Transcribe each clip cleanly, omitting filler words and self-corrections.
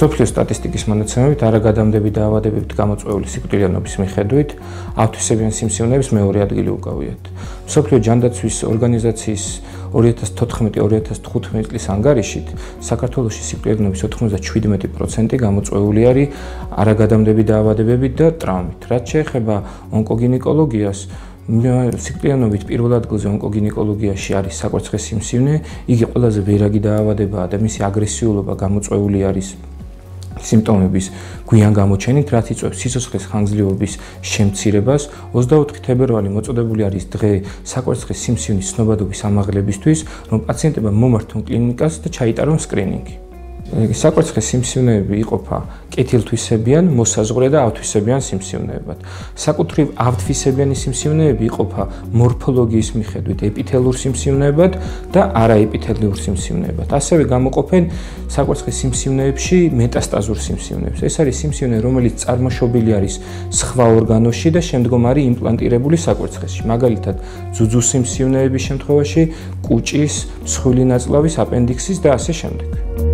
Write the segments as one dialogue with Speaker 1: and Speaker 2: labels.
Speaker 1: მსოფლიოს სტატისტიკის მონაცემებით არაგადამდები დაავადებებით გამოწვეული სიკვდილიანობის მიხედვით ავთვისებიანი სიმსივნეების მეორე ადგილი უკავიათ. მსოფლიო ჯანდაცვის ორგანიზაციის 2014-2015 წლის ანგარიშით საქართველოში სიკვდილიანობის 97% გამოწვეული არის არაგადამდები დაავადებებით და ტრაუმით. რაც შეეხება ონკოგინეკოლოგიას, სიკვდილიანობით პირველ ადგილზე ონკოგინეკოლოგიაში არის საკვერცხის სიმსივნე, იგი ყველაზე ვერაგი დაავადებაა და მისი აგრესიულობა გამოწვეული არის სიმპტომების გვიან გამოჩენით, რაც იწვევს სიცოცხლის ხანგრძლივობის შემცირებას. 24 თებერვალი მოწოდებული არის დღე საკვერცხის სიმსივნის ცნობადობის ამაღლებისთვის, რომ პაციენტებმა მომართონ კლინიკას და ჩაიტარონ სკრინინგი. საკვერცხის სიმსივნეები იყოფა კეთილთვისებიან, მოსაზღვრე და ავთვისებიან სიმსივნეებად. საკუთრივ ავთვისებიანი სიმსივნეები იყოფა მორფოლოგიის მიხედვით ეპითელურ სიმსივნეებად და არაეპითელურ სიმსივნეებად. ასევე გამოყოფენ საკვერცხის სიმსივნეებში მეტასტაზურ სიმსივნეებს. ეს არის სიმსივნე, რომელიც წარმოშობილი არის სხვა ორგანოში და შემდგომ არის იმპლანტირებული საკვერცხისში. მაგალითად, ძუძუს სიმსივნეების შემთხვევაში კუჭის, მსხვილი ნაწლავის, აპენდიქსის და ასე შემდეგ.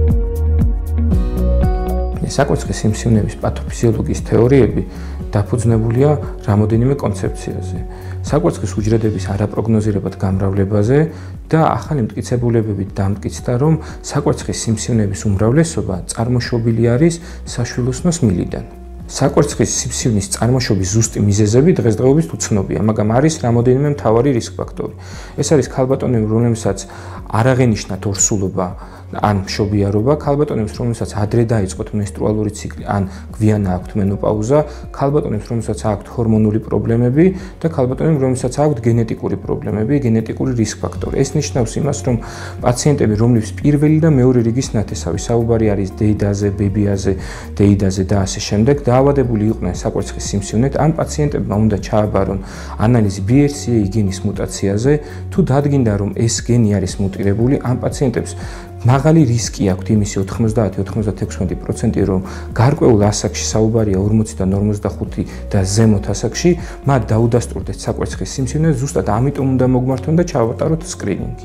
Speaker 1: საკვერცხის სიმსივნეების პათოფიზიოლოგიის თეორიები დაფუძნებულია რამოდენიმე კონცეფციაზე. საკვერცხის უჯრედების არაპროგნოზირებად გამრავლებაზე და ახალი მტკიცებულებებით დამტკიცდა, რომ საკვერცხის სიმსივნეების უმრავლესობა წარმოშობილი არის საშვილოსნოს მილიდან. საკვერცხის სიმსივნის წარმოშობის ზუსტი მიზეზები დღესდღეობით უცნობია, მაგრამ არის რამოდენიმე მთავარი რისკ ფაქტორი. ეს არის ქალბატონები, რომლებსაც არ აღენიშნათ ორსულობა ან მშობიარობა, ქალბატონებს, რომელსაც ადრე დაიწყოთ მენსტრუალური ციკლი, ან გვიანა აქვთ მენოპაუზა, ქალბატონებს, რომელსაც აქვთ ჰორმონული პრობლემები და ქალბატონებს, რომელსაც აქვთ გენეტიკური პრობლემები, გენეტიკური რისკ ფაქტორი. ეს ნიშნავს იმას, რომ პაციენტები, რომლებიც პირველი და მეორე რიგის ნათესავი, საუბარი არის დეიდაზე, ბებიაზე, დეიდაზე და ასე შემდეგ, დაავადებული იყვნენ საკვერცხის სიმსივნეთ, ან პაციენტებმა უნდა ჩააბარონ ანალიზი BRCA გენის მუტაციაზე, თუ დადგინდა, რომ ეს გენი არის მუტირებული, ამ პაციენტებს მაღალი რისკი აქვთ იმისი 90-96%, რომ გარკვეულ ასაკში საუბარია 40 და 45 და ზემოთ ასაკში, მათ დაუდასტურდეთ საკვერცხის სიმსივნე, ზუსტად ამიტომ უნდა მოგმართონ და ჩავატაროთ სკრინინგი.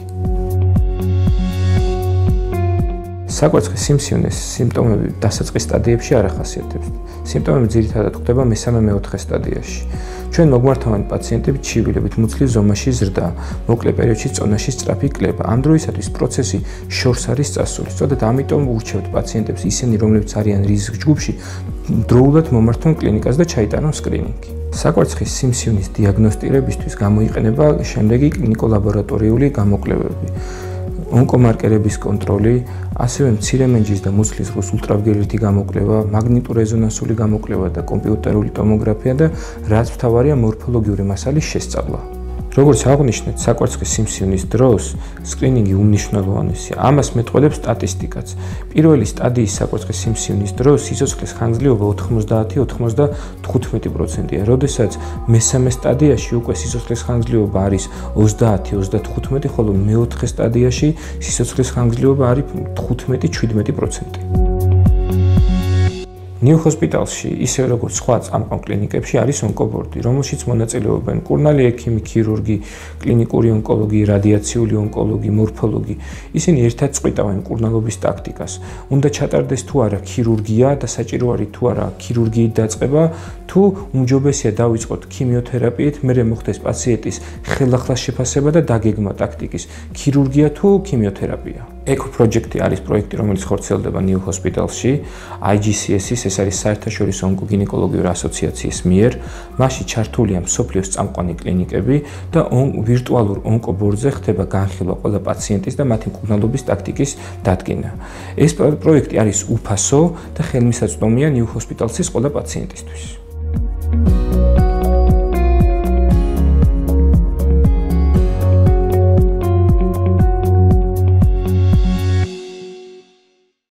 Speaker 1: საკვერცხის სიმსივნეს სიმპტომები დასაწყის სტადიებში არ ახასიათებს. სიმპტომები ძირითადად ხდება მესამე-მეოთხე სტადიაში. ჩვენ მოგმართავენ პაციენტები ჩივილებით მუცლის ზომაში ზრდა, მოკლე პერიოდში წონაში სწრაფი კლება. ამ დროისათვის პროცესი შორს არის წასული. სწორედ ამიტომ ურჩევთ პაციენტებს ისინი, რომლებიც არიან რისკ ჯგუფში, დროულად მომართონ კლინიკას და ჩაიტარონ სკრინინგი. საკვერცხის სიმსივნის დიაგნოსტირებისთვის გამოიყენება შემდეგი კლინიკო-ლაბორატორიული გამოკვლევები. ონკომარკერების კონტროლი, ასევე მცირე მენჯის და მუცლის ღრუს ულტრავიოლეტი გამოკვლევა, მაგნიტურეზონანსული გამოკვლევა და კომპიუტერული ტომოგრაფია და რაც მთავარია მორფოლოგიური მასალის შესწავლა. როგორც აღვნიშნეთ, საკვერცხის სიმსივნის დროს სკრინინგი უმნიშვნელოვანესია. ამას მეტყველებს სტატისტიკაც. პირველი სტადიის საკვერცხის სიმსივნის დროს სიცოცხლის ხანგრძლივობა 90-95%-ია, როდესაც მესამე სტადიაში უკვე სიცოცხლის ხანგრძლივობა არის 30-35, ხოლო მეოთხე სტადიაში სიცოცხლის ხანგრძლივობა არის 15-17%. ნიუ ჰოსპიტალში, ისე როგორც სხვა წამყვან კლინიკებში არის ონკობორდი, რომელშიც მონაწილეობენ მკურნალი ექიმი, ქირურგი, კლინიკური ონკოლოგი, რადიაციული ონკოლოგი, მორფოლოგი. ისინი ერთად წყვიტავენ მკურნალობის ტაქტიკას. უნდა ჩატარდეს თუ არა ქირურგია და საჭირო არის თუ არა ქირურგიით დაწყება, თუ უმჯობესია დავიწყოთ ქიმიოთერაპიით, მერე მოხდეს პაციენტის ხელახლა შეფასება და დაგეგმა ტაქტიკის, ქირურგია თუ ქიმიოთერაპია. ECO პროექტი არის პროექტი, რომელიც ხორციელდება ნიუ ჰოსპიტალში, IGCS-ის, ეს არის საერთაშორისო ონკოგინეკოლოგიური ასოციაციის მიერ. მასში ჩართულია მსოფლიოს წამყვანი კლინიკები და ვირტუალურ ონკობორდზე ხდება განხილვა ყველა პაციენტის და მათი მკურნალობის ტაქტიკის დადგენა. ეს პროექტი არის უფასო და ხელმისაწვდომია ნიუ ჰოსპიტალსის ყველა პაციენტისთვის.